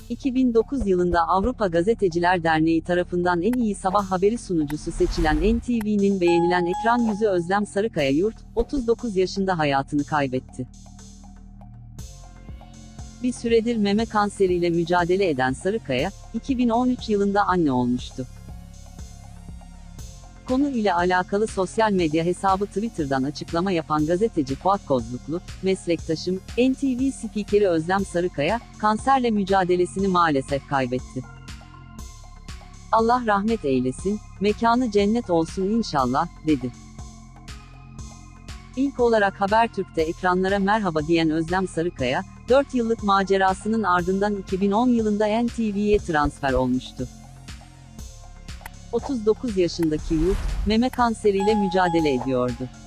2009 yılında Avrupa Gazeteciler Derneği tarafından en iyi sabah haberi sunucusu seçilen NTV'nin beğenilen ekran yüzü Özlem Sarıkaya Yurt, 39 yaşında hayatını kaybetti. Bir süredir meme kanseriyle mücadele eden Sarıkaya, 2013 yılında anne olmuştu. Konu ile alakalı sosyal medya hesabı Twitter'dan açıklama yapan gazeteci Fuat Kozluklu, "Meslektaşım, NTV spikeri Özlem Sarıkaya, kanserle mücadelesini maalesef kaybetti. Allah rahmet eylesin, mekanı cennet olsun inşallah," dedi. İlk olarak Habertürk'te ekranlara merhaba diyen Özlem Sarıkaya, 4 yıllık macerasının ardından 2010 yılında NTV'ye transfer olmuştu. 39 yaşındaki Yurt, meme kanseriyle mücadele ediyordu.